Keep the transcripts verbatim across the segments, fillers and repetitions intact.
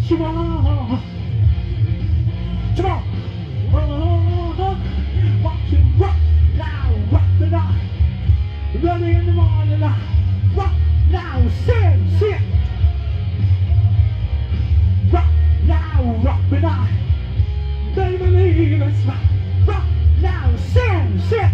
what you want. Come on. Oh, watch you rock now, rock the night. Early in the morning, rock now, sing, sing. Rock now, rock the night. They believe it's rock, rock now, sing, sing.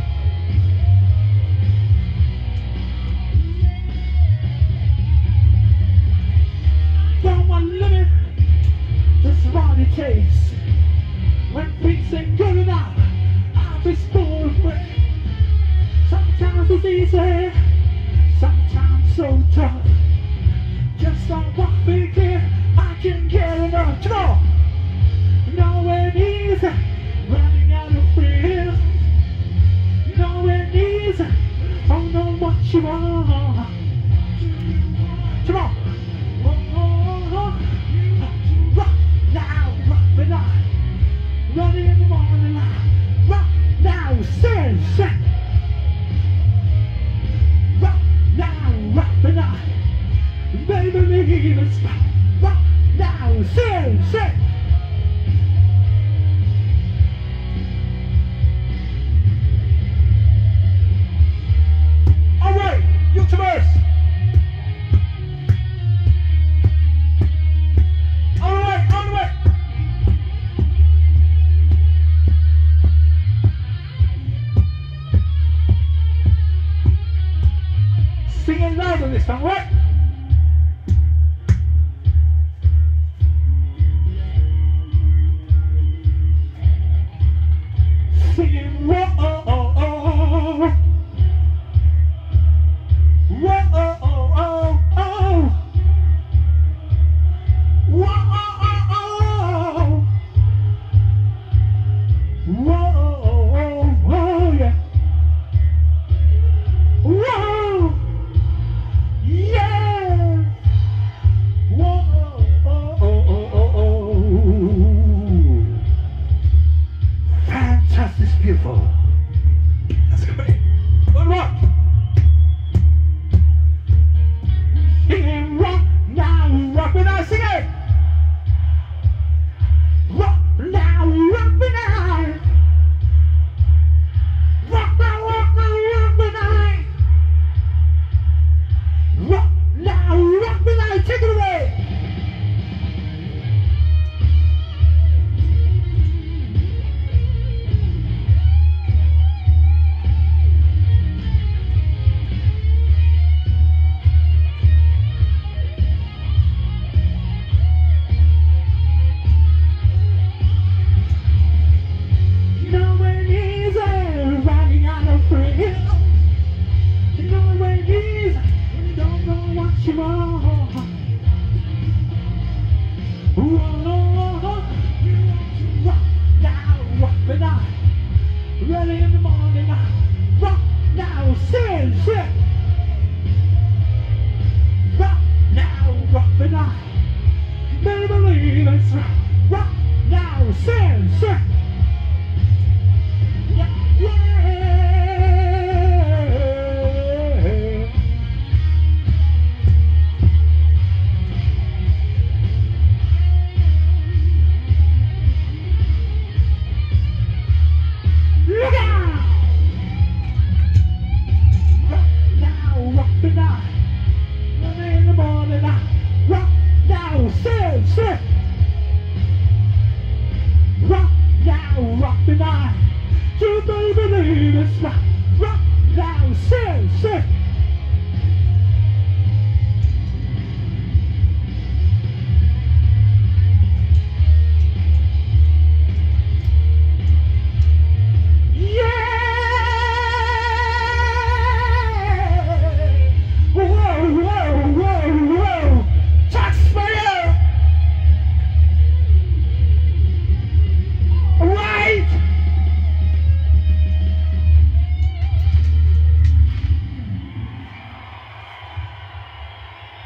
Don't want to limit, that's what it takes. When things ain't good enough, I'll be spoiled with. Sometimes it's easy, sometimes so tough. Just don't walk me here, I can get enough. Come on! Nowhere easy, running out of freedom. Nowhere easy, oh no, what you want. Come on! Oh, oh, oh. Rock now, rock the night. Running in the morning, rock now, sing, sing. Rock now, rock the night. Baby, believe it's rock now, sing, sing. All right, YouTubers. All right, on the way. Singing louder this time, right?